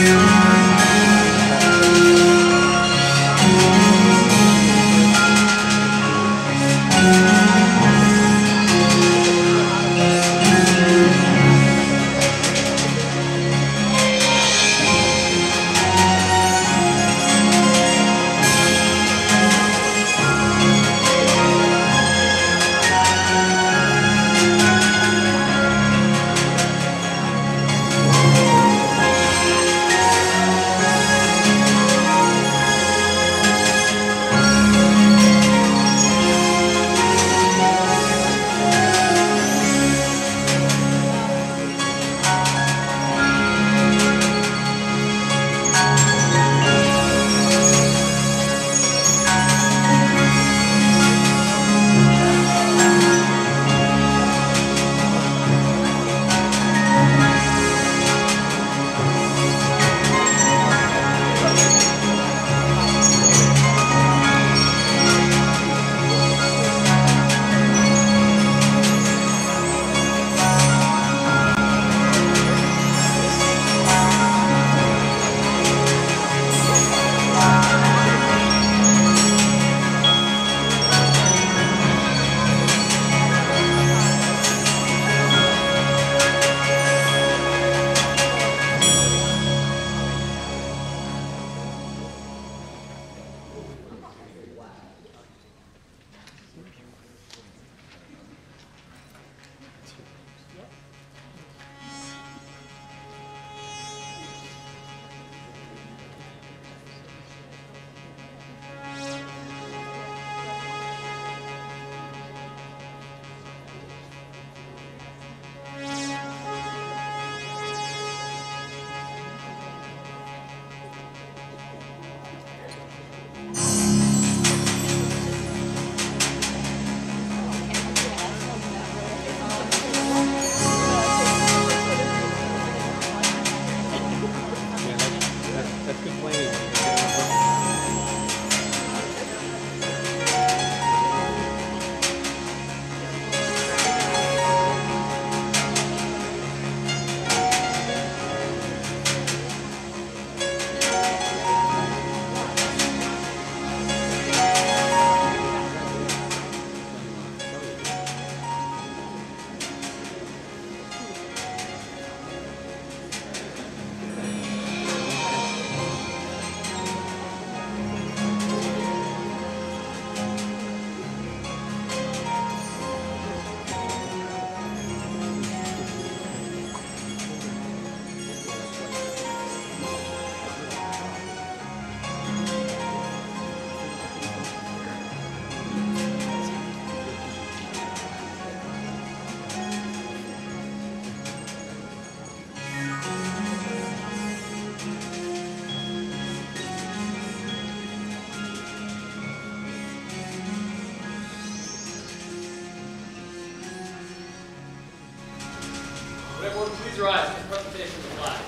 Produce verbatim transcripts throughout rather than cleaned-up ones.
Everyone, please rise for the presentation of the flag.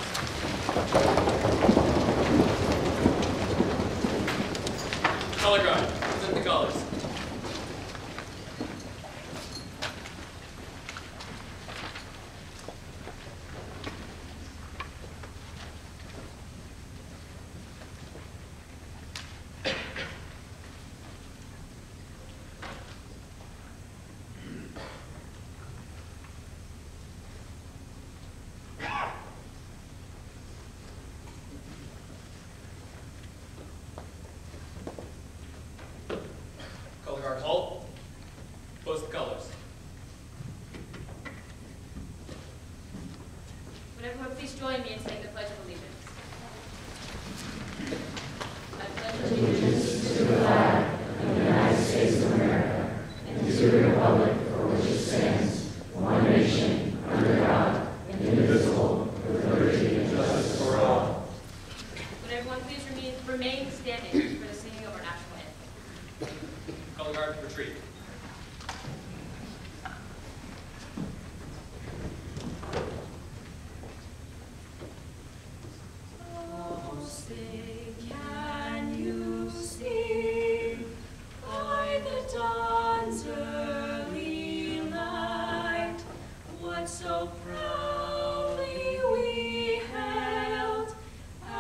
Color guard, present the colors. Color guard, halt. Post the colors. Would everyone please join me in saying the Pledge of Allegiance? I pledge allegiance to the flag of the United States of America and to the republic for which it stands, one nation, under God, indivisible, with liberty and justice for all. Would everyone please remain, remain standing for the singing of our national anthem? Color guard, retreat. Oh, say, can you see by the dawn's early light what so proudly we hailed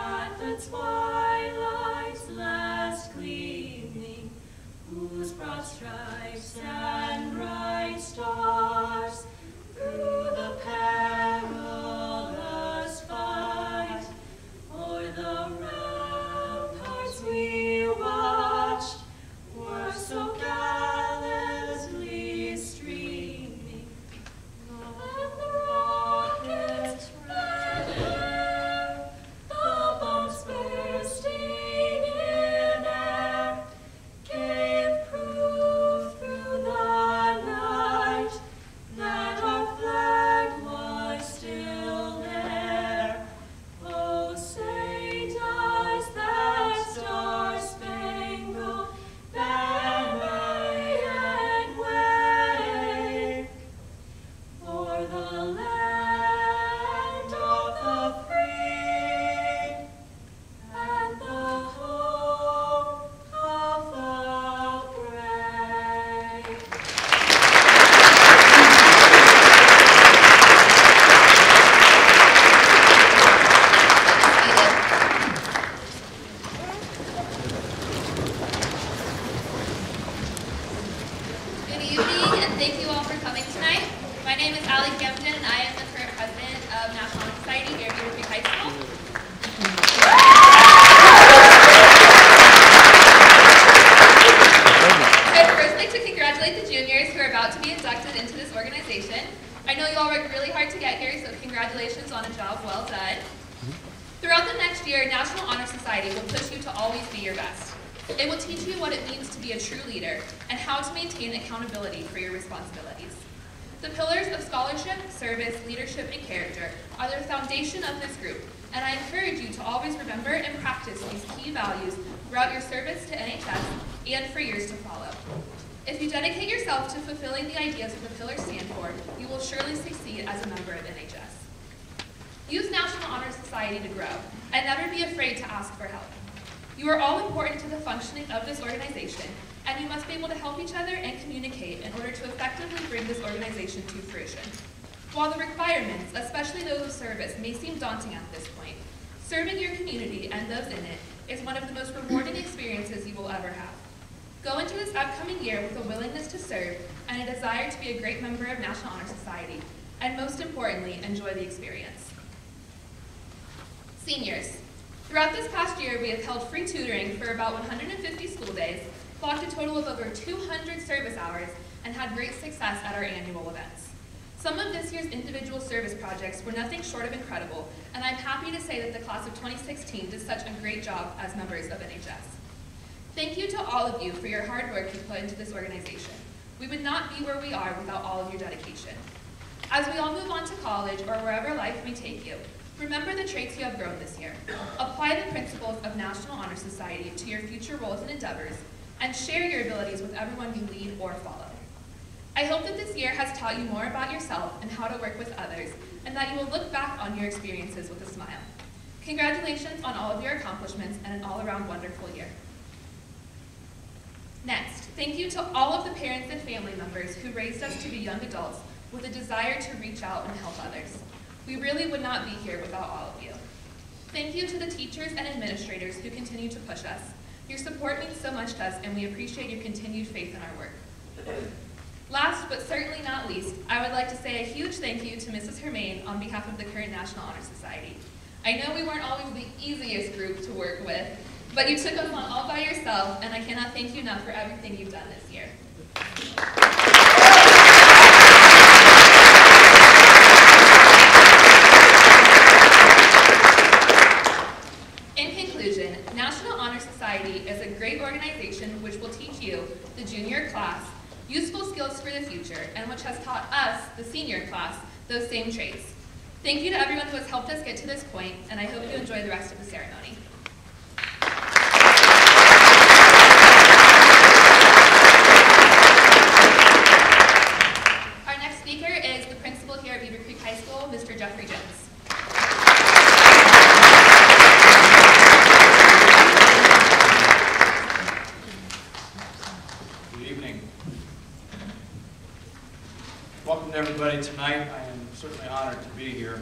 Throughout the next year, National Honor Society will push you to always be your best. It will teach you what it means to be a true leader and how to maintain accountability for your responsibilities. The pillars of scholarship, service, leadership, and character are the foundation of this group, and I encourage you to always remember and practice these key values throughout your service to N H S and for years to follow. If you dedicate yourself to fulfilling the ideas that the pillars stand for, you will surely succeed as a member of N H S. Use National Honor Society to grow, and never be afraid to ask for help. You are all important to the functioning of this organization, and you must be able to help each other and communicate in order to effectively bring this organization to fruition. While the requirements, especially those of service, may seem daunting at this point, serving your community and those in it is one of the most rewarding experiences you will ever have. Go into this upcoming year with a willingness to serve and a desire to be a great member of National Honor Society, and most importantly, enjoy the experience. Seniors. Throughout this past year, we have held free tutoring for about one hundred fifty school days, clocked a total of over two hundred service hours, and had great success at our annual events. Some of this year's individual service projects were nothing short of incredible, and I'm happy to say that the class of twenty sixteen did such a great job as members of N H S. Thank you to all of you for your hard work you put into this organization. We would not be where we are without all of your dedication. As we all move on to college or wherever life may take you, remember the traits you have grown this year. Apply the principles of National Honor Society to your future roles and endeavors, and share your abilities with everyone you lead or follow. I hope that this year has taught you more about yourself and how to work with others, and that you will look back on your experiences with a smile. Congratulations on all of your accomplishments and an all-around wonderful year. Next, thank you to all of the parents and family members who raised us to be young adults with a desire to reach out and help others. We really would not be here without all of you. Thank you to the teachers and administrators who continue to push us. Your support means so much to us, and we appreciate your continued faith in our work. Last, but certainly not least, I would like to say a huge thank you to Missus Hermain on behalf of the current National Honor Society. I know we weren't always the easiest group to work with, but you took us on all by yourself, and I cannot thank you enough for everything you've done this year. In conclusion, National Honor Society is a great organization which will teach you, the junior class, useful skills for the future, and which has taught us, the senior class, those same traits. Thank you to everyone who has helped us get to this point, and I hope you enjoy the rest of the ceremony. Our next speaker is the principal here at Beavercreek High School, Mister Jeffrey Jones. Welcome to everybody tonight. I am certainly honored to be here.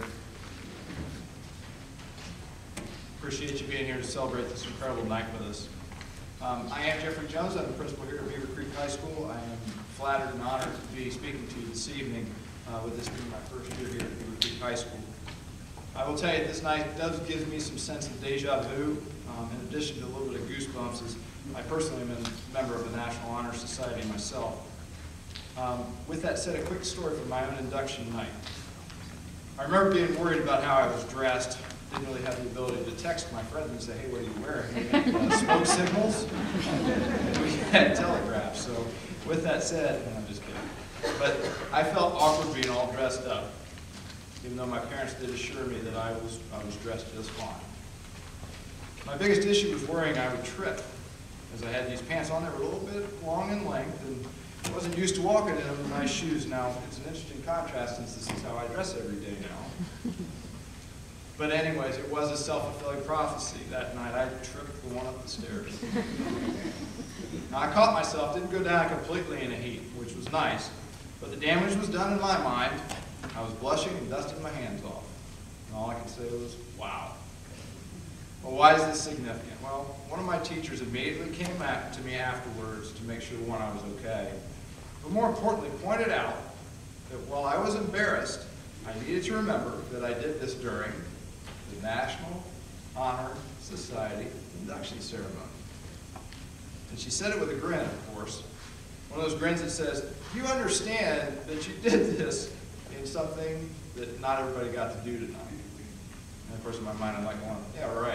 Appreciate you being here to celebrate this incredible night with us. Um, I am Jeffrey Jones. I'm the principal here at Beavercreek High School. I am flattered and honored to be speaking to you this evening uh, with this being my first year here at Beavercreek High School. I will tell you, this night does give me some sense of deja vu, um, in addition to a little bit of goosebumps, as I personally am a member of the National Honor Society myself. Um, with that said, a quick story from my own induction night. I remember being worried about how I was dressed. Didn't really have the ability to text my friends and say, hey, what are you wearing? We had uh, smoke signals. We had telegraphs. So with that said, no, I'm just kidding. But I felt awkward being all dressed up, even though my parents did assure me that I was, I was dressed just fine. My biggest issue was worrying I would trip, as I had these pants on. They were a little bit long in length, and I wasn't used to walking in them with nice shoes. Now, it's an interesting contrast since this is how I dress every day now. But anyways, it was a self-fulfilling prophecy. That night, I tripped going up the stairs. Now, I caught myself, didn't go down completely in a heap, which was nice, but the damage was done in my mind. I was blushing and dusting my hands off. And all I could say was, wow. Well, why is this significant? Well, one of my teachers immediately came back to me afterwards to make sure, one, I was okay, but more importantly, pointed out that while I was embarrassed, I needed to remember that I did this during the National Honor Society induction ceremony. And she said it with a grin, of course. One of those grins that says, you understand that you did this in something that not everybody got to do tonight. And of course, in my mind, I'm like, well, yeah,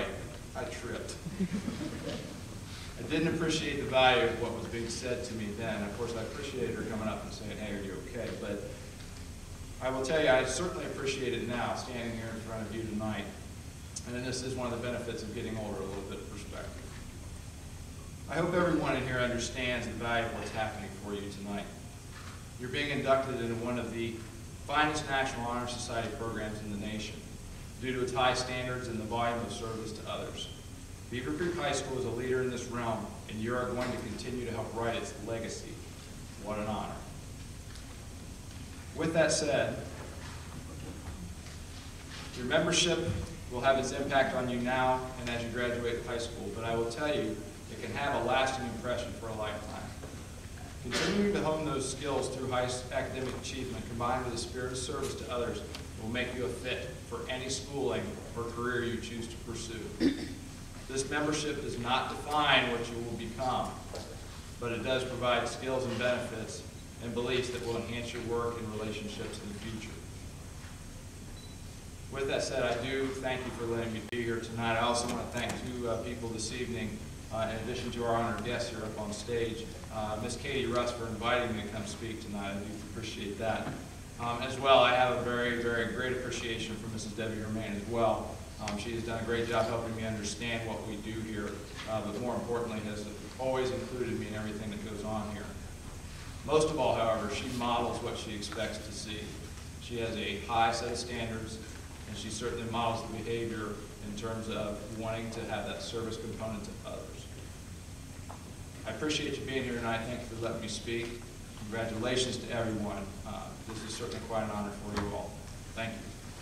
I didn't appreciate the value of what was being said to me then. Of course, I appreciated her coming up and saying, hey, are you okay? But I will tell you, I certainly appreciate it now, standing here in front of you tonight. And then this is one of the benefits of getting older, a little bit of perspective. I hope everyone in here understands the value of what's happening for you tonight. You're being inducted into one of the finest National Honor Society programs in the nation, due to its high standards and the volume of service to others. Beavercreek High School is a leader in this realm, and you are going to continue to help write its legacy. What an honor. With that said, your membership will have its impact on you now and as you graduate high school, but I will tell you, it can have a lasting impression for a lifetime. Continuing to hone those skills through high academic achievement combined with a spirit of service to others will make you a fit for any schooling or career you choose to pursue. This membership does not define what you will become, but it does provide skills and benefits and beliefs that will enhance your work and relationships in the future. With that said, I do thank you for letting me be here tonight. I also want to thank two uh, people this evening, uh, in addition to our honored guests here up on stage. Uh, Miz Katie Russ for inviting me to come speak tonight. I do appreciate that. Um, as well, I have a very, very great appreciation for Missus Debbie Romaine as well. Um, she has done a great job helping me understand what we do here, uh, but more importantly has always included me in everything that goes on here. Most of all, however, she models what she expects to see. She has a high set of standards, and she certainly models the behavior in terms of wanting to have that service component to others. I appreciate you being here tonight. Thank you for letting me speak. Congratulations to everyone. Uh, this is certainly quite an honor for you all. Thank you.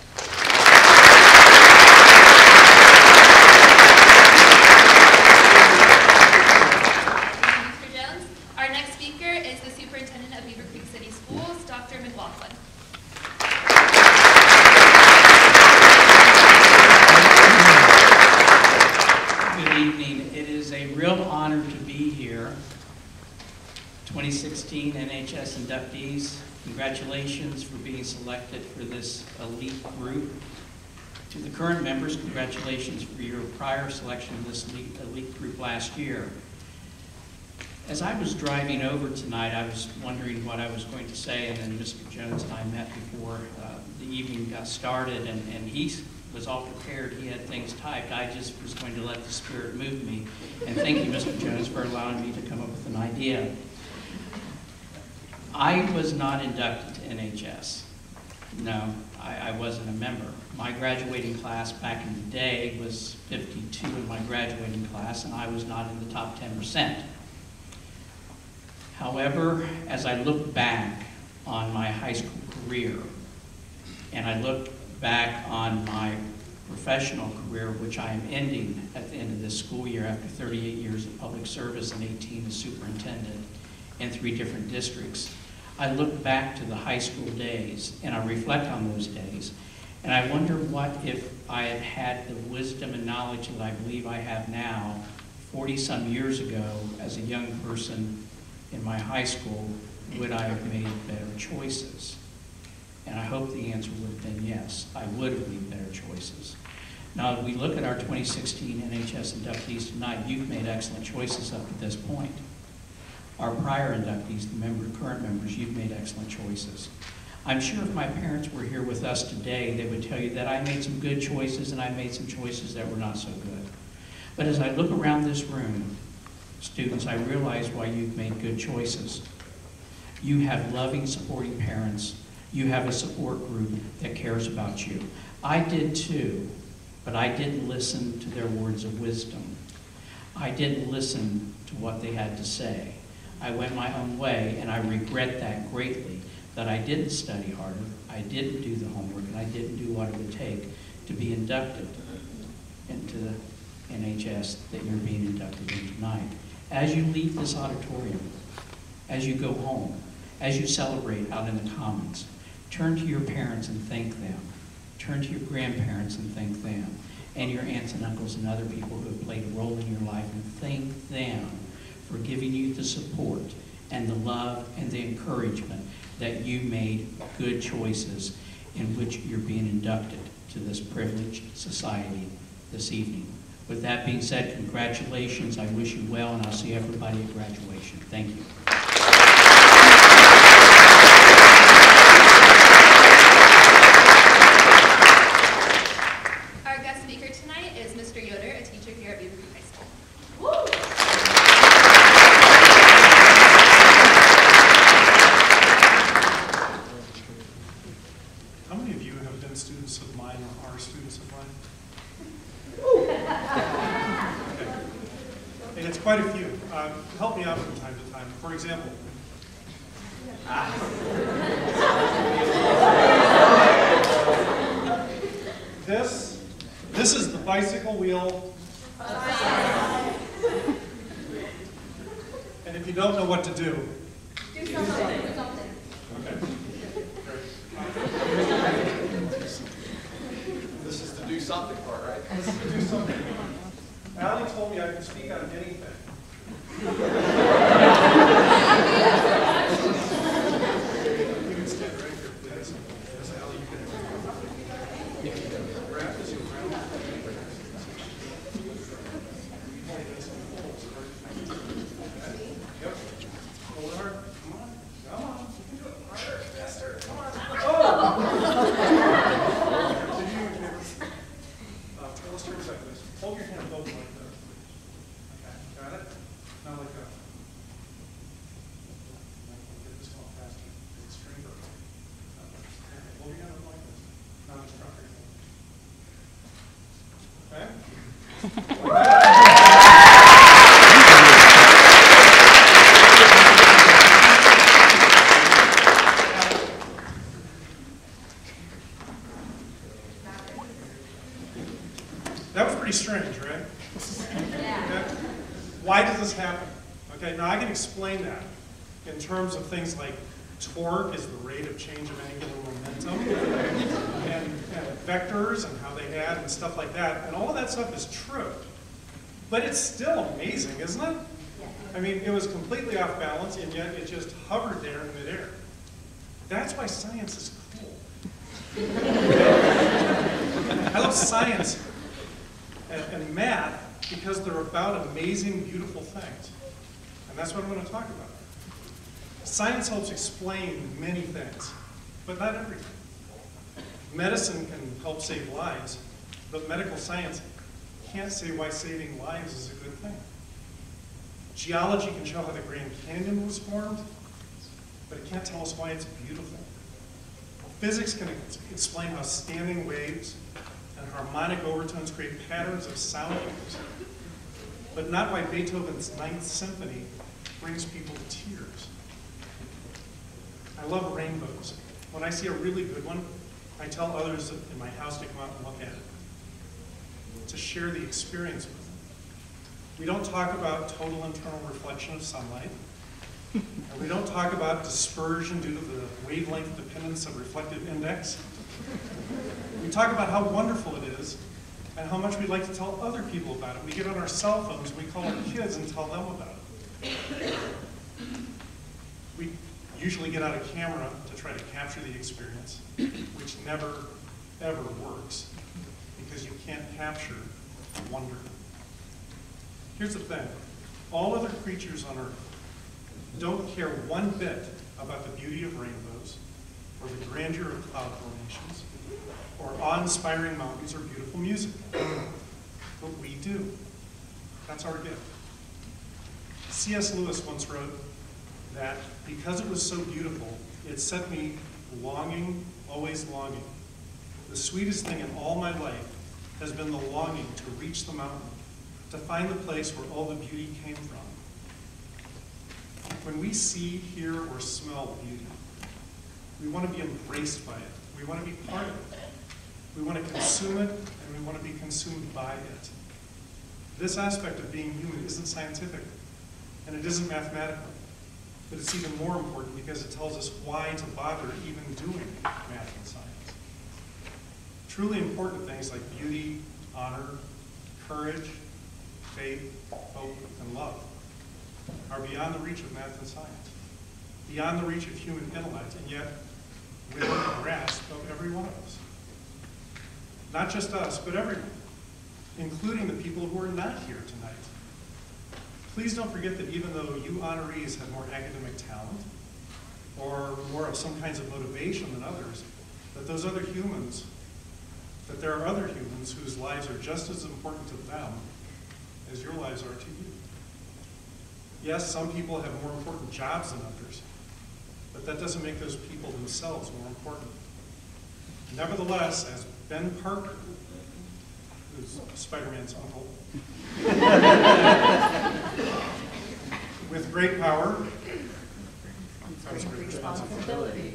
twenty sixteen N H S inductees, congratulations for being selected for this elite group. To the current members, congratulations for your prior selection of this elite, elite group last year. As I was driving over tonight, I was wondering what I was going to say, and then Mister Jones and I met before uh, the evening got started, and, and he was all prepared. He had things typed. I just was going to let the Spirit move me. And thank you, Mister Jones, for allowing me to come up with an idea. I was not inducted to N H S. No, I, I wasn't a member. My graduating class back in the day was fifty-two in my graduating class, and I was not in the top ten percent. However, as I look back on my high school career, and I look back on my professional career, which I am ending at the end of this school year after thirty-eight years of public service and eighteen as superintendent in three different districts, I look back to the high school days and I reflect on those days, and I wonder what if I had had the wisdom and knowledge that I believe I have now forty some years ago as a young person in my high school, would I have made better choices? And I hope the answer would have been yes, I would have made better choices. Now, if we look at our twenty sixteen N H S inductees tonight, you've made excellent choices up to this point. Our prior inductees, the member, current members, you've made excellent choices. I'm sure if my parents were here with us today, they would tell you that I made some good choices and I made some choices that were not so good. But as I look around this room, students, I realize why you've made good choices. You have loving, supporting parents. You have a support group that cares about you. I did too, but I didn't listen to their words of wisdom. I didn't listen to what they had to say. I went my own way, and I regret that greatly, that I didn't study harder, I didn't do the homework, and I didn't do what it would take to be inducted into the N H S that you're being inducted in tonight. As you leave this auditorium, as you go home, as you celebrate out in the commons, turn to your parents and thank them. Turn to your grandparents and thank them, and your aunts and uncles and other people who have played a role in your life, and thank them for giving you the support and the love and the encouragement that you made good choices in which you're being inducted to this privileged society this evening. With that being said, congratulations. I wish you well, and I'll see everybody at graduation. Thank you. Our guest speaker tonight is Mister Yoder, a teacher here at Beavercreek High School. How many of you have been students of mine or are students of mine? Okay. And it's quite a few. Uh, help me out from time to time. For example, ah. this, this is the bicycle wheel. And if you don't know what to do, Do something. Do something. okay. This is the do something part, right? This is to do something. Allie told me I could speak on anything. You can stand right here, please. Yes, Allie, you can. Grab this around. Yep. Hold it hard. Come on. Come on. You can do it harder, faster. Come on. Oh! Did you do your favor? Uh, let's turn it like this. Hold your hand open like this. Okay, got it? Now let go. Get this going faster. It's straighter. Okay, hold your hand open like this. Now just drop your hand. Okay? Like that. That was pretty strange, right? Okay. Why does this happen? Okay, now I can explain that in terms of things like torque is the rate of change of angular momentum, and, and vectors and how they add and stuff like that, and all of that stuff is true. But it's still amazing, isn't it? I mean, it was completely off balance, and yet it just hovered there in midair. That's why science is cool. I love science and, and math because they're about amazing, beautiful things. And that's what I'm going to talk about. Science helps explain many things, but not everything. Medicine can help save lives, but medical science can't say why saving lives is a good thing. Geology can show how the Grand Canyon was formed, but it can't tell us why it's beautiful. Physics can ex explain how standing waves and harmonic overtones create patterns of sound waves, but not why Beethoven's Ninth Symphony brings people to tears. I love rainbows. When I see a really good one, I tell others in my house to come out and look at it, to share the experience with them. We don't talk about total internal reflection of sunlight, and we don't talk about dispersion due to the wavelength dependence of reflective index. We talk about how wonderful it is and how much we'd like to tell other people about it. We get on our cell phones, we call our kids and tell them about it. We usually get out a camera to try to capture the experience, which never, ever works, because you can't capture wonder. Here's the thing. All other creatures on Earth don't care one bit about the beauty of rainbows, or the grandeur of cloud formations, or awe-inspiring mountains, or beautiful music. But we do. That's our gift. C S Lewis once wrote that because it was so beautiful, it set me longing, always longing. The sweetest thing in all my life has been the longing to reach the mountain, to find the place where all the beauty came from. When we see, hear, or smell beauty, we want to be embraced by it. We want to be part of it. We want to consume it, and we want to be consumed by it. This aspect of being human isn't scientific, and it isn't mathematical. But it's even more important because it tells us why to bother even doing math and science. Truly important things like beauty, honor, courage, faith, hope, and love are beyond the reach of math and science, beyond the reach of human intellect, and yet within the grasp of every one of us. Not just us, but everyone. including the people who are not here tonight. Please don't forget that even though you honorees have more academic talent or more of some kinds of motivation than others, that those other humans, that there are other humans whose lives are just as important to them as your lives are to you. Yes, some people have more important jobs than others, but that doesn't make those people themselves more important. Nevertheless, as Ben Parker, who's Spider-Man's uncle, with great power comes great responsibility.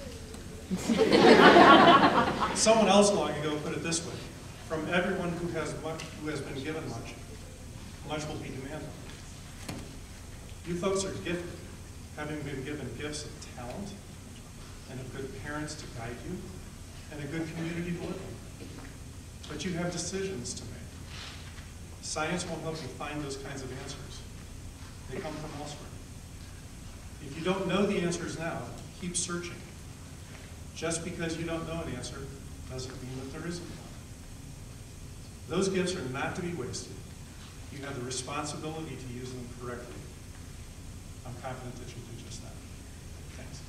Someone else long ago put it this way: from everyone who has much, who has been given much, much will be demanded. You folks are gifted, having been given gifts of talent and of good parents to guide you and a good community to live in. But you have decisions to make. Science won't help you find those kinds of answers. They come from elsewhere. If you don't know the answers now, keep searching. Just because you don't know an answer doesn't mean that there isn't one. Those gifts are not to be wasted. You have the responsibility to use them correctly. I'm confident that you'll do just that. Thanks.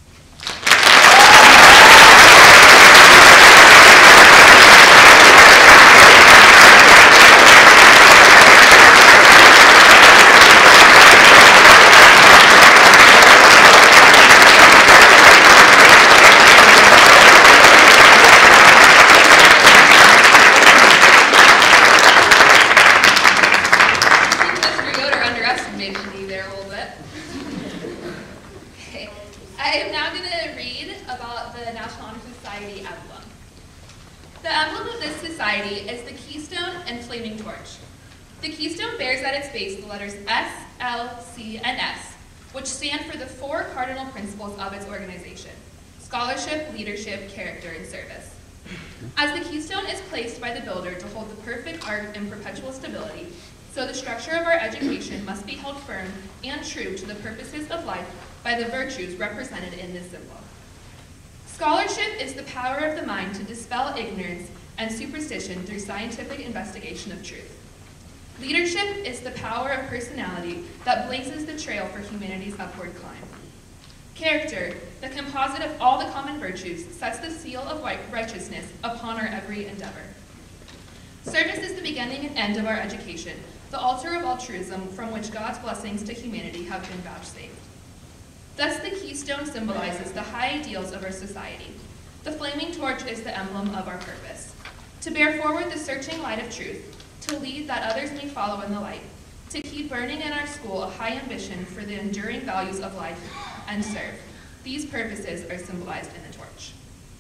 Is the keystone and flaming torch. The keystone bears at its base the letters S, L, C, and S, which stand for the four cardinal principles of its organization: scholarship, leadership, character, and service. As the keystone is placed by the builder to hold the perfect arc and perpetual stability, so the structure of our education must be held firm and true to the purposes of life by the virtues represented in this symbol. Scholarship is the power of the mind to dispel ignorance and superstition through scientific investigation of truth. Leadership is the power of personality that blazes the trail for humanity's upward climb. Character, the composite of all the common virtues, sets the seal of righteousness upon our every endeavor. Service is the beginning and end of our education, the altar of altruism from which God's blessings to humanity have been vouchsafed. Thus, the keystone symbolizes the high ideals of our society. The flaming torch is the emblem of our purpose: to bear forward the searching light of truth, to lead that others may follow in the light, to keep burning in our school a high ambition for the enduring values of life, and serve. These purposes are symbolized in the torch.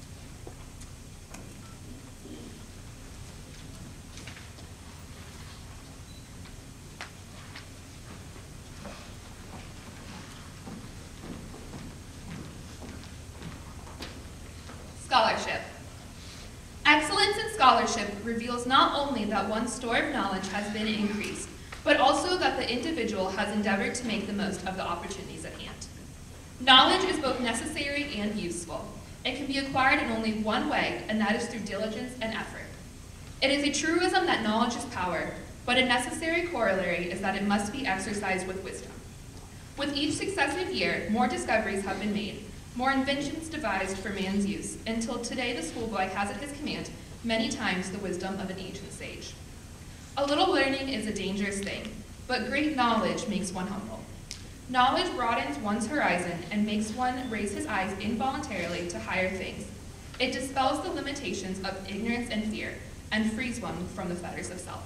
Scholarship. Excellence in scholarship reveals not only that one's store of knowledge has been increased, but also that the individual has endeavored to make the most of the opportunities at hand. Knowledge is both necessary and useful. It can be acquired in only one way, and that is through diligence and effort. It is a truism that knowledge is power, but a necessary corollary is that it must be exercised with wisdom. With each successive year, more discoveries have been made, more inventions devised for man's use, until today the schoolboy has at his command many times the wisdom of an ancient sage. A little learning is a dangerous thing, but great knowledge makes one humble. Knowledge broadens one's horizon and makes one raise his eyes involuntarily to higher things. It dispels the limitations of ignorance and fear, and frees one from the fetters of self.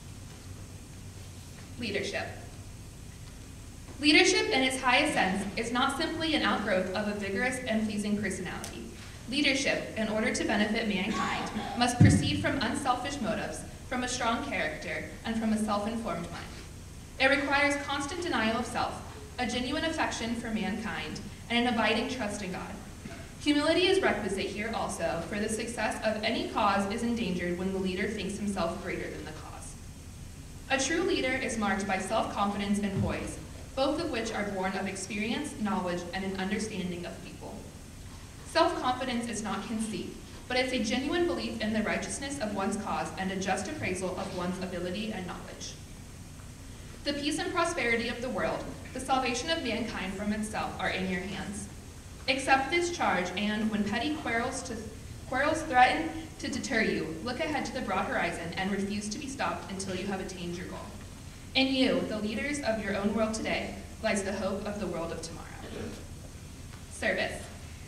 Leadership. Leadership in its highest sense is not simply an outgrowth of a vigorous and pleasing personality. Leadership, in order to benefit mankind, must proceed from unselfish motives, from a strong character, and from a self-informed mind. It requires constant denial of self, a genuine affection for mankind, and an abiding trust in God. Humility is requisite here also, for the success of any cause is endangered when the leader thinks himself greater than the cause. A true leader is marked by self-confidence and poise, both of which are born of experience, knowledge, and an understanding of people. Self-confidence is not conceit, but it's a genuine belief in the righteousness of one's cause and a just appraisal of one's ability and knowledge. The peace and prosperity of the world, the salvation of mankind from itself, are in your hands. Accept this charge, and when petty quarrels, to, quarrels threaten to deter you, look ahead to the broad horizon and refuse to be stopped until you have attained your goal. In you, the leaders of your own world today, lies the hope of the world of tomorrow. Service.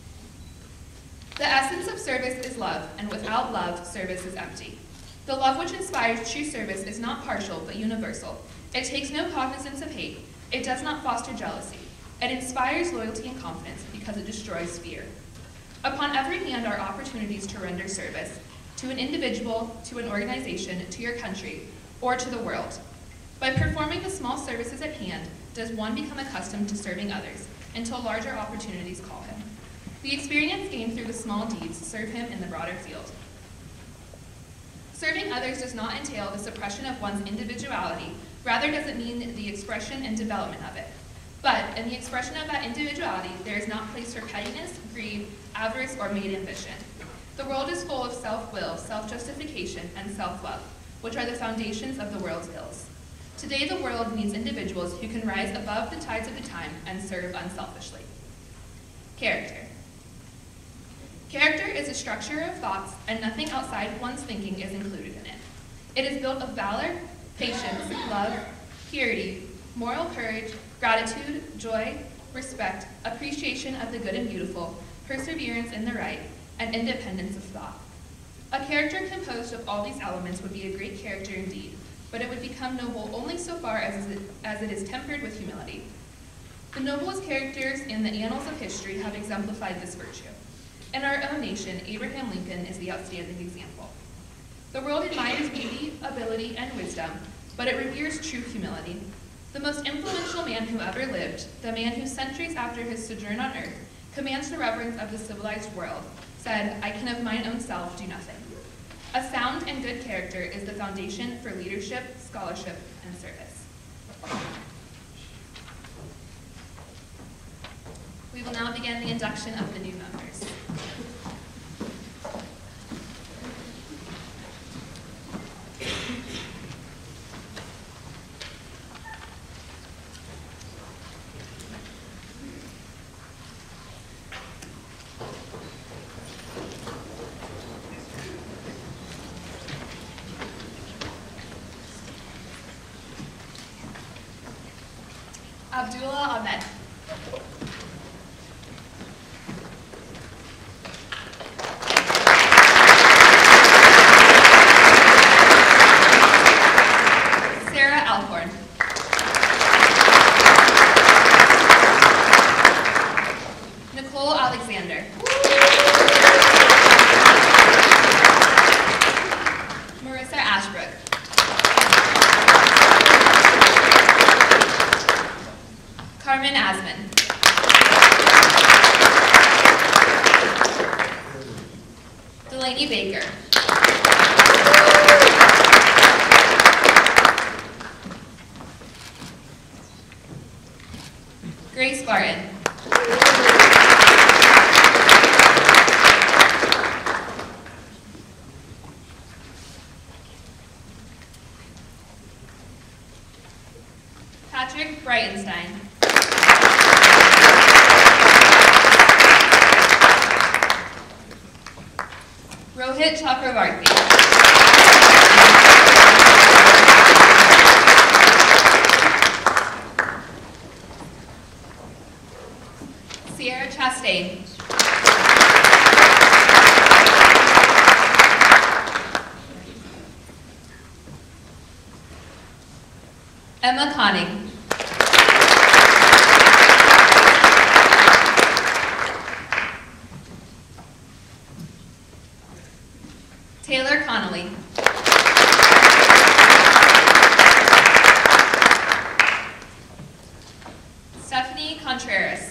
The essence of service is love, and without love, service is empty. The love which inspires true service is not partial, but universal. It takes no cognizance of hate. It does not foster jealousy. It inspires loyalty and confidence because it destroys fear. Upon every hand are opportunities to render service, to an individual, to an organization, to your country, or to the world. By performing the small services at hand, does one become accustomed to serving others, until larger opportunities call him. The experience gained through the small deeds serve him in the broader field. Serving others does not entail the suppression of one's individuality, rather does it mean the expression and development of it. But in the expression of that individuality, there is not place for pettiness, greed, avarice, or made ambition. The world is full of self-will, self-justification, and self-love, which are the foundations of the world's ills. Today, the world needs individuals who can rise above the tides of the time and serve unselfishly. Character. Character is a structure of thoughts, and nothing outside one's thinking is included in it. It is built of valor, patience, love, purity, moral courage, gratitude, joy, respect, appreciation of the good and beautiful, perseverance in the right, and independence of thought. A character composed of all these elements would be a great character indeed, but it would become noble only so far as it, as it is tempered with humility. The noblest characters in the annals of history have exemplified this virtue. In our own nation, Abraham Lincoln is the outstanding example. The world admires beauty, ability, and wisdom, but it reveres true humility. The most influential man who ever lived, the man who centuries after his sojourn on earth commands the reverence of the civilized world, said, "I can of mine own self do nothing." A sound and good character is the foundation for leadership, scholarship, and service. We will now begin the induction of the new members. Abdullah Ahmed. Sarah Alcorn. Nicole Alexander. Marissa Ashbrook. Carmen Asman. Delaney Baker. Grace Barton. Patrick Breitenstein. Rohit Chakravarti. Sierra Chastain. Emma Conning. Taylor Connolly. Stephanie Contreras.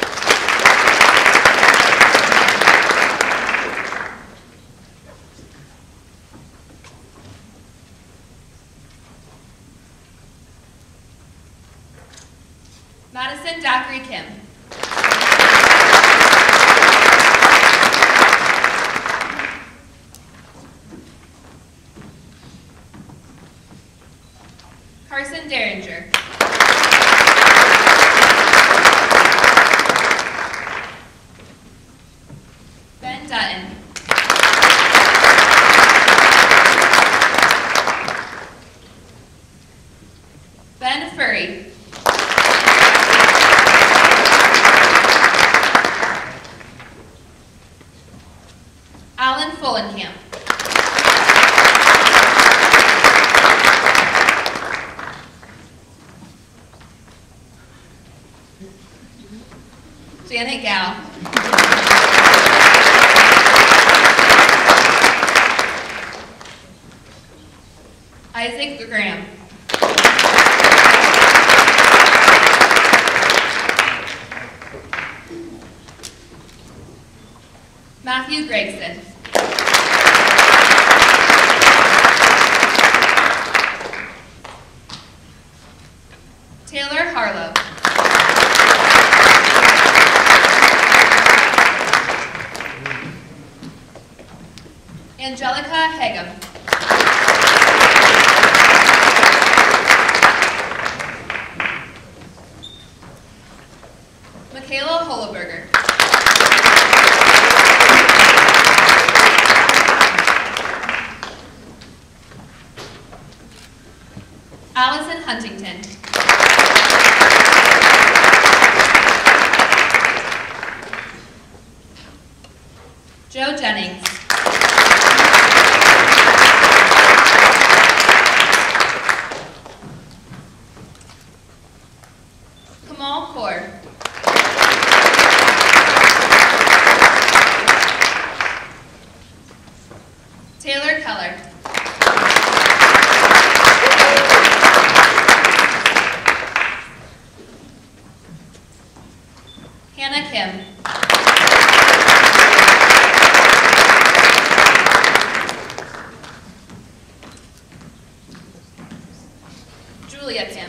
Madison Dacre Kim. Carson Derringer. Ben Dutton. Ben Furry. Alan Fullenkamp. Janet Gow. Isaac Graham. Matthew Gregson. Taylor Harlow. Angelica Hegum. Michaela Holoberger. Allison Huntington. Joe Jennings. Kamal Kaur. Taylor Keller. Hannah Kim. Julia Kim.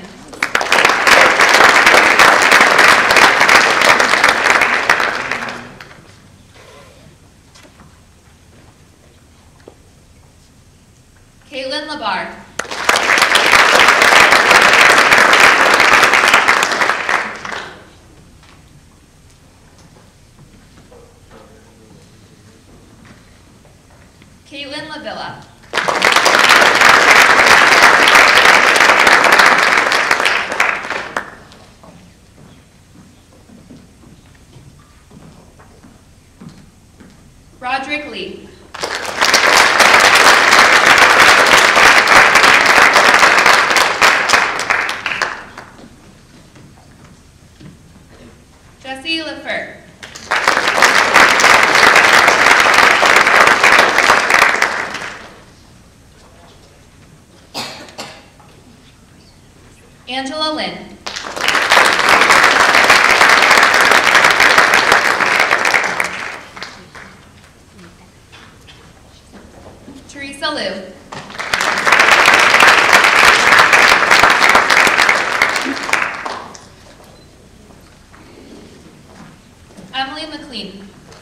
Caitlin Labar. Caitlin Lavilla. Roderick Lee. Jesse Lefert. Angela Lynn. Teresa Liu. Emily McLean.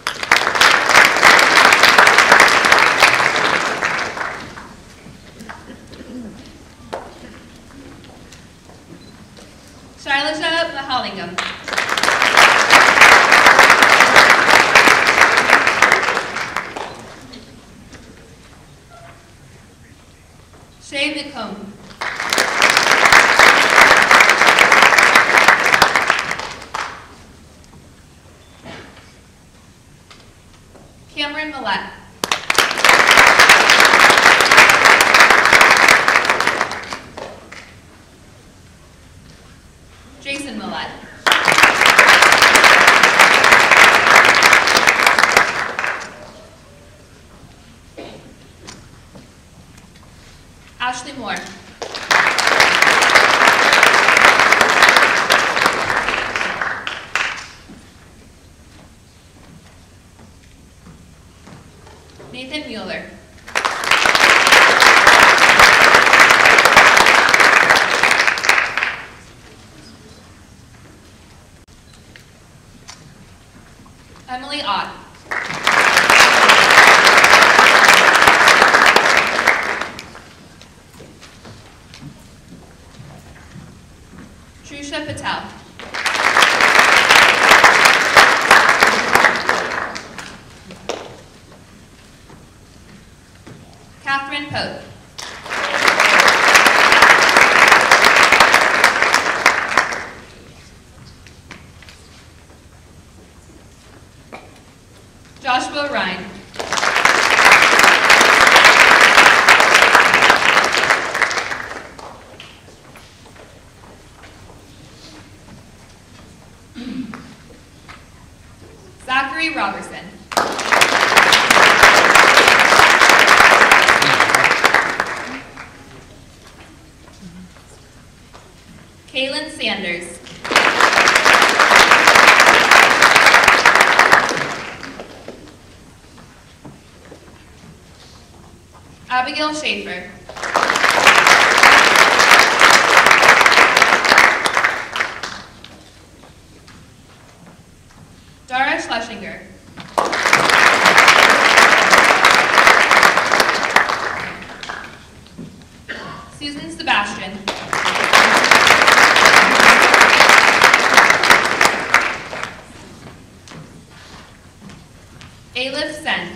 Shailaja Mahalingam. Shay McComb. Cameron Millette. Jason Millette. Ashley Moore. Nathan Mueller. Emily Ott. Trusha Patel. Catherine Pope. Joshua Ryan. Zachary Robertson. Kaylin Sanders. Abigail Schaefer. Dara Schlesinger. Susan Sebastian. Alif Sen.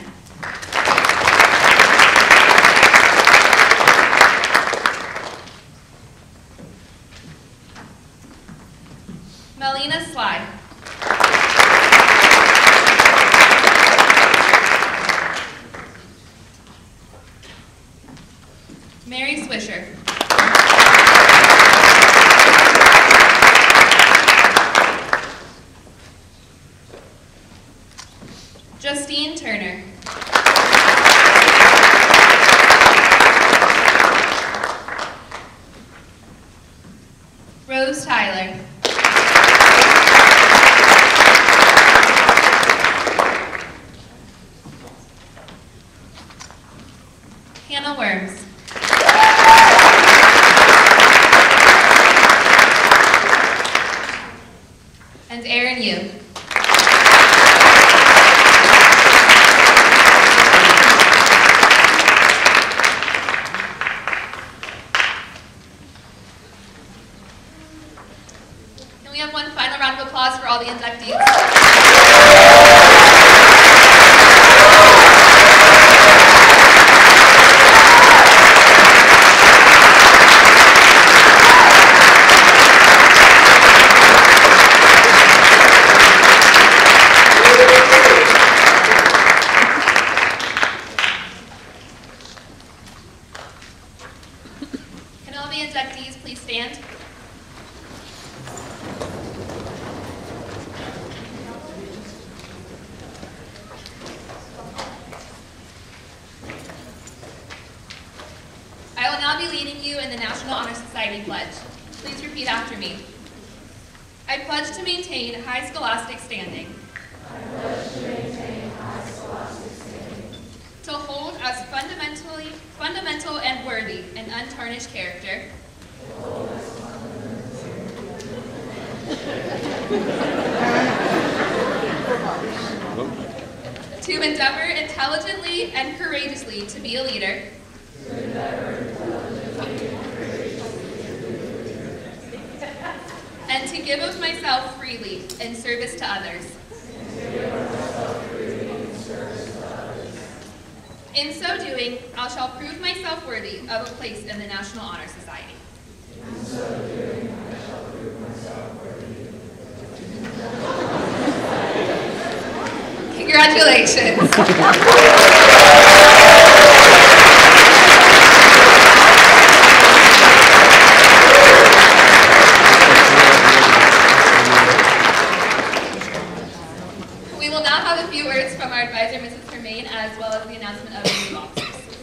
Melina Sly. Mary Swisher. Justine Turner. Rose Tyler. Hannah Worms. And Aaron Yu. Can we have one final round of applause for all the inductees? Can all the inductees please stand? I will now be leading you in the National Honor Society Pledge. Please repeat after me. I pledge to maintain high scholastic standing. I pledge to maintain high scholastic standing. To hold as fundamentally, fundamental and worthy an untarnished character. To hold as To endeavor intelligently and courageously to be a leader. To endeavor intelligently and courageously to be a leader. And to give of myself freely in service to others. And to give of myself freely in service to others. In so doing, I shall prove myself worthy of a place in the National Honor Society. In so doing, I shall prove myself worthy. Congratulations. We will now have a few words from our advisor, Missus Hermaine, as well as the announcement of the new officers.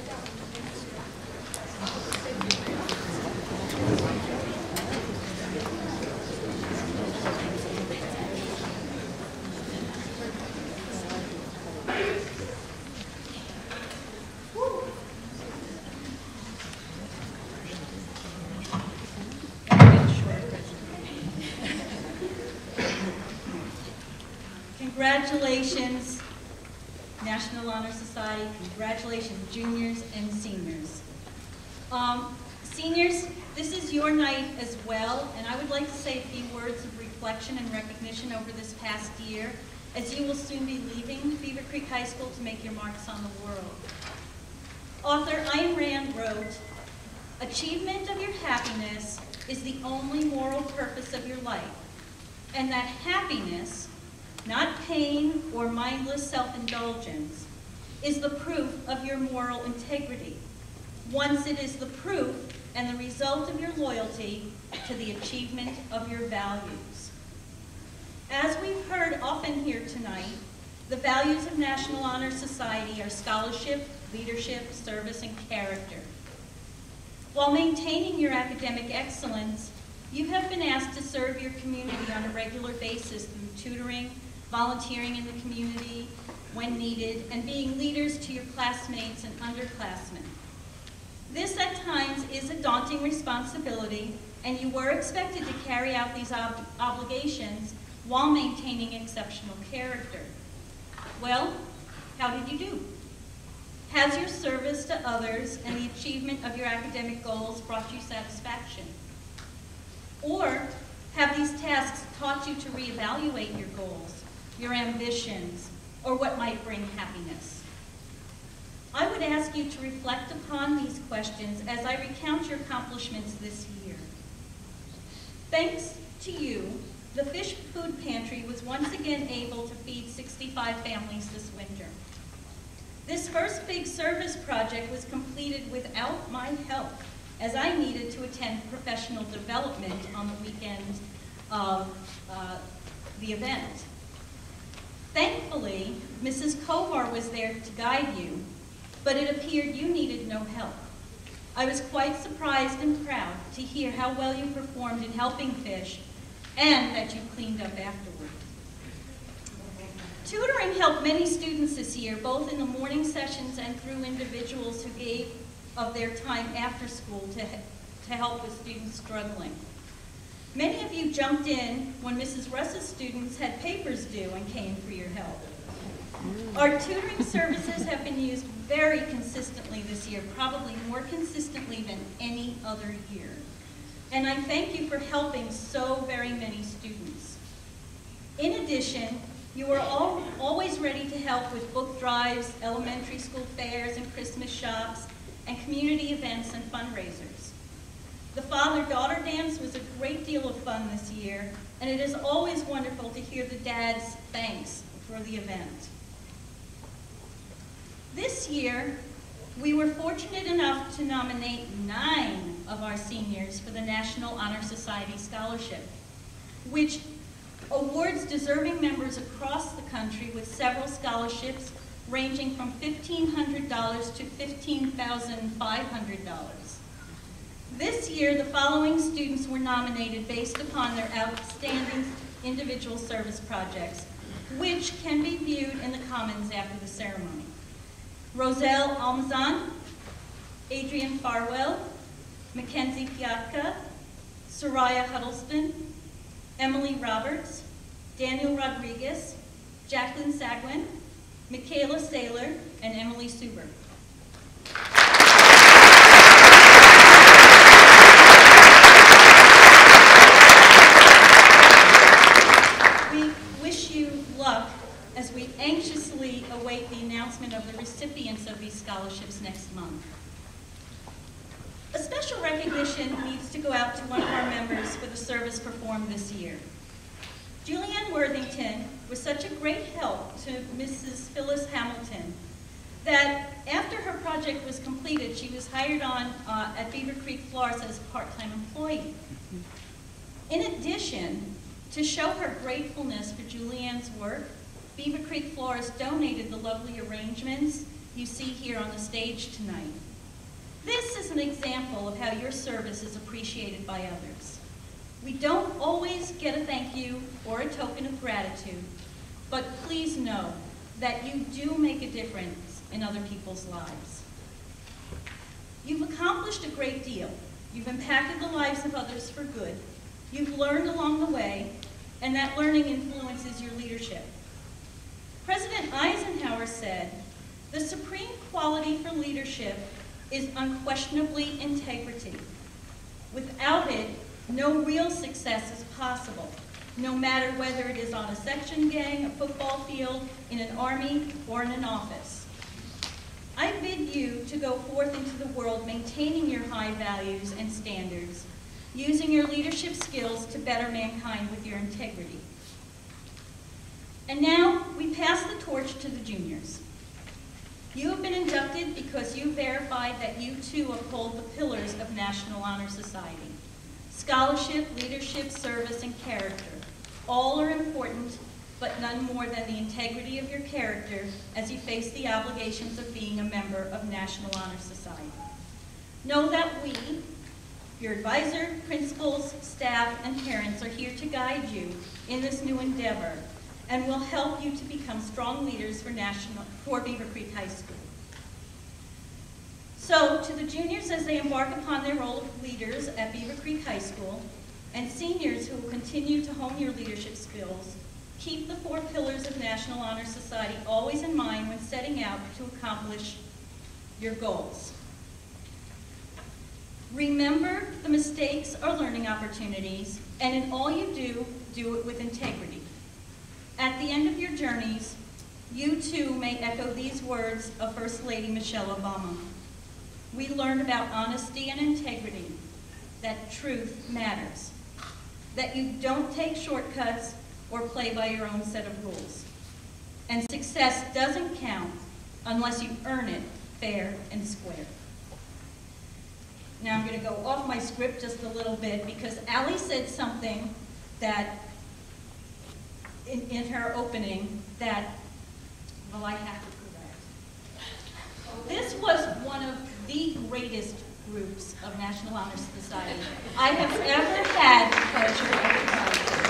Congratulations, National Honor Society. Congratulations, juniors and seniors. Um, seniors, This is your night as well, and I would like to say a few words of reflection and recognition over this past year, as you will soon be leaving Beavercreek High School to make your marks on the world. Author Ayn Rand wrote, "Achievement of your happiness is the only moral purpose of your life, and that happiness, not pain or mindless self-indulgence, is the proof of your moral integrity, once it is the proof and the result of your loyalty to the achievement of your values." As we've heard often here tonight, the values of National Honor Society are scholarship, leadership, service, and character. While maintaining your academic excellence, you have been asked to serve your community on a regular basis through tutoring, volunteering in the community when needed, and being leaders to your classmates and underclassmen. This at times is a daunting responsibility, and you were expected to carry out these ob obligations while maintaining exceptional character. Well, how did you do? Has your service to others and the achievement of your academic goals brought you satisfaction? Or have these tasks taught you to reevaluate your goals, your ambitions, or what might bring happiness? I would ask you to reflect upon these questions as I recount your accomplishments this year. Thanks to you, the Fish Food Pantry was once again able to feed sixty-five families this winter. This first big service project was completed without my help, as I needed to attend professional development on the weekend of uh, the event. Thankfully, Missus Kovar was there to guide you, but it appeared you needed no help. I was quite surprised and proud to hear how well you performed in helping fish and that you cleaned up afterward. Tutoring helped many students this year, both in the morning sessions and through individuals who gave of their time after school to, to help with students struggling. Many of you jumped in when Missus Russ's students had papers due and came for your help. Our tutoring services have been used very consistently this year, probably more consistently than any other year. And I thank you for helping so very many students. In addition, you are all, always ready to help with book drives, elementary school fairs and Christmas shops, and community events and fundraisers. The father-daughter dance was a great deal of fun this year, and it is always wonderful to hear the dad's thanks for the event. This year, we were fortunate enough to nominate nine of our seniors for the National Honor Society Scholarship, which awards deserving members across the country with several scholarships ranging from fifteen hundred dollars to fifteen thousand five hundred dollars. This year, the following students were nominated based upon their outstanding individual service projects, which can be viewed in the Commons after the ceremony. Roselle Almazan, Adrian Farwell, Mackenzie Piatka, Soraya Huddleston, Emily Roberts, Daniel Rodriguez, Jacqueline Sagwin, Michaela Saylor, and Emily Suber. We wish you luck as we anxiously await the announcement of the recipients of these scholarships next month. A special recognition needs to go out to one of our members for the service performed this year. Julianne Worthington was such a great help to Missus Phyllis Hamilton that after her project was completed, she was hired on uh, at Beavercreek Florist as a part-time employee. In addition, to show her gratefulness for Julianne's work, Beavercreek Florist donated the lovely arrangements you see here on the stage tonight. This is an example of how your service is appreciated by others. We don't always get a thank you or a token of gratitude, but please know that you do make a difference in other people's lives. You've accomplished a great deal. You've impacted the lives of others for good. You've learned along the way, and that learning influences your leadership. President Eisenhower said, "The supreme quality for leadership is unquestionably integrity. Without it, no real success is possible, no matter whether it is on a section gang, a football field, in an army, or in an office. I bid you to go forth into the world maintaining your high values and standards, using your leadership skills to better mankind with your integrity. And now, we pass the torch to the juniors. You have been inducted because you verified that you too uphold the pillars of National Honor Society. Scholarship, leadership, service, and character. All are important, but none more than the integrity of your character as you face the obligations of being a member of National Honor Society. Know that we, your advisor, principals, staff, and parents are here to guide you in this new endeavor and will help you to become strong leaders for, national, for Beavercreek High School. So, to the juniors as they embark upon their role of leaders at Beavercreek High School, and seniors who will continue to hone your leadership skills, keep the four pillars of National Honor Society always in mind when setting out to accomplish your goals. Remember, the mistakes are learning opportunities, and in all you do, do it with integrity. At the end of your journeys, you too may echo these words of First Lady Michelle Obama. We learned about honesty and integrity, that truth matters, that you don't take shortcuts or play by your own set of rules. And success doesn't count unless you earn it fair and square. Now I'm going to go off my script just a little bit because Allie said something that in, in her opening that, well, I have to correct. This was one of the greatest groups of National Honor Society I have ever had the pleasure of advising.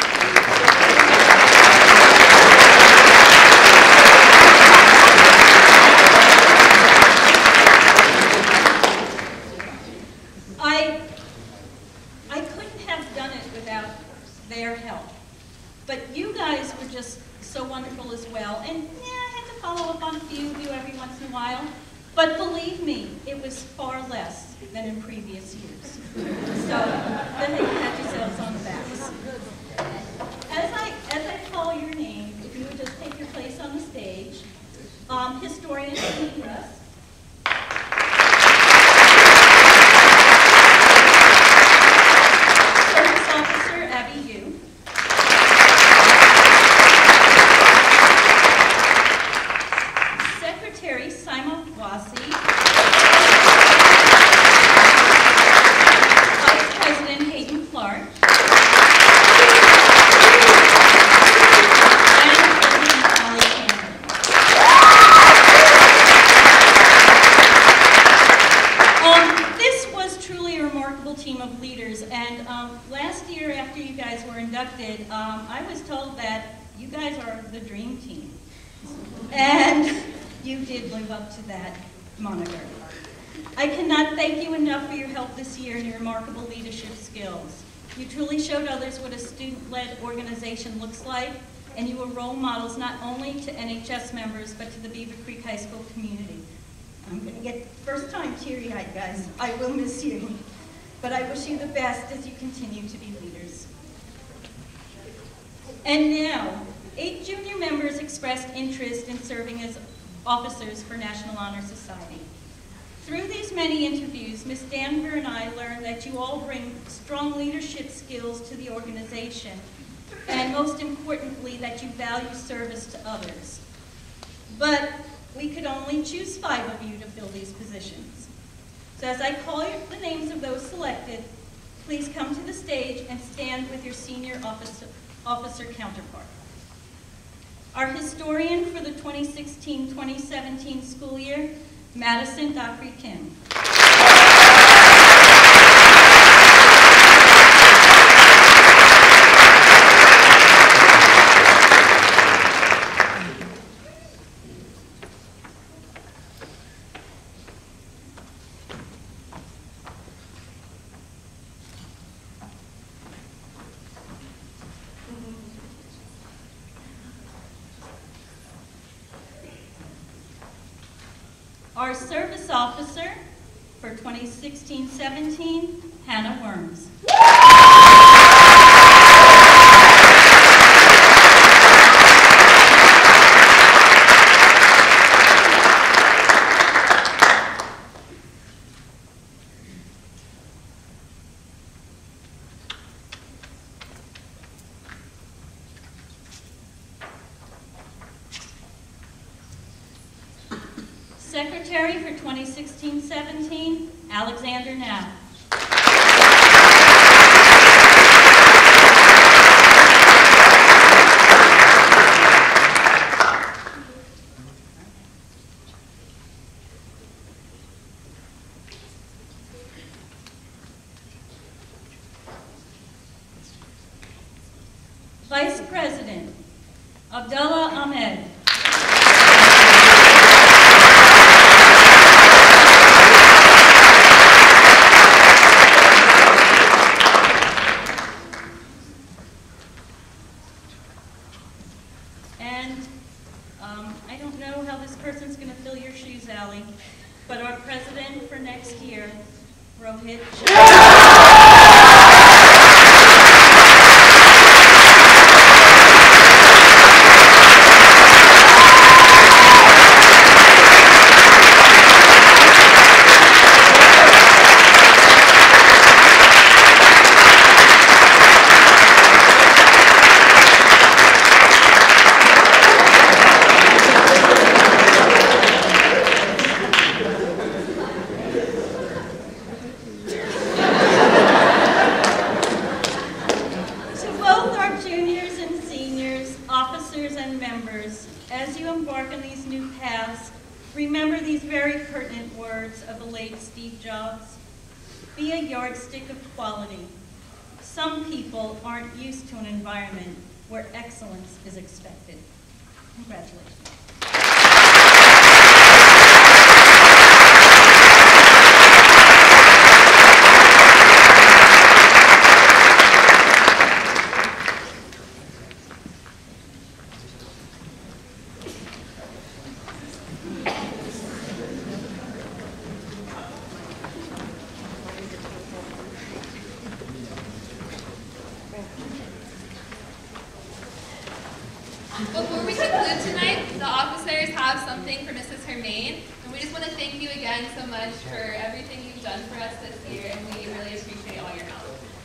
I, I couldn't have done it without their help. But you guys were just so wonderful as well. And yeah, I had to follow up on a few of you every once in a while. But believe me, it was far less than in previous years. So then you pat yourselves on the backs. As I, as I call your name, if you would just take your place on the stage, um, historian Steve Russ. Service officer Abby Yu. Secretary Simon Wasi. Vice President Hayden Clark. And President Molly Cameron. Um, this was truly a remarkable team of leaders, and um, last year after you guys were inducted, um, I was told that you guys are the dream team. And you did live up to that moniker. I cannot thank you enough for your help this year and your remarkable leadership skills. You truly showed others what a student-led organization looks like, and you were role models not only to N H S members, but to the Beavercreek High School community. I'm gonna get first time teary-eyed, guys. I will miss you. But I wish you the best as you continue to be leaders. And now, eight junior members expressed interest in serving as officers for National Honor Society. Through these many interviews, Miz Danver and I learned that you all bring strong leadership skills to the organization, and most importantly, that you value service to others. But we could only choose five of you to fill these positions. So as I call the names of those selected, please come to the stage and stand with your senior officer, officer counterpart. Our historian for the twenty sixteen twenty seventeen school year, Madison Dockery Kim. Our service officer for twenty sixteen seventeen, Hannah Worms. Secretary for twenty sixteen seventeen, Alexander Now. Vice President, Abdullah Ahmed. And um, I don't know how this person's going to fill your shoes, Allie, but our president for next year, Rohit Shah. As you embark on these new paths, remember these very pertinent words of the late Steve Jobs. Be a yardstick of quality. Some people aren't used to an environment where excellence is expected. Congratulations. Before we conclude tonight, the officers have something for Missus Hermaine, and we just want to thank you again so much for everything you've done for us this year, and we really appreciate all your help.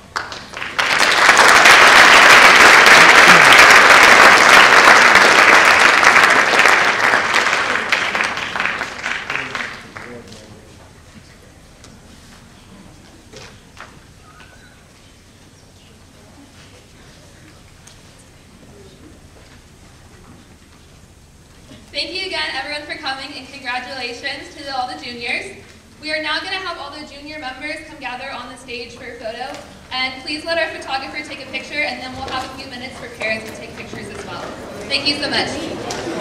Thank you again, everyone, for coming, and congratulations to all the juniors. We are now going to have all the junior members come gather on the stage for a photo. And please let our photographer take a picture, and then we'll have a few minutes for parents to take pictures as well. Thank you so much.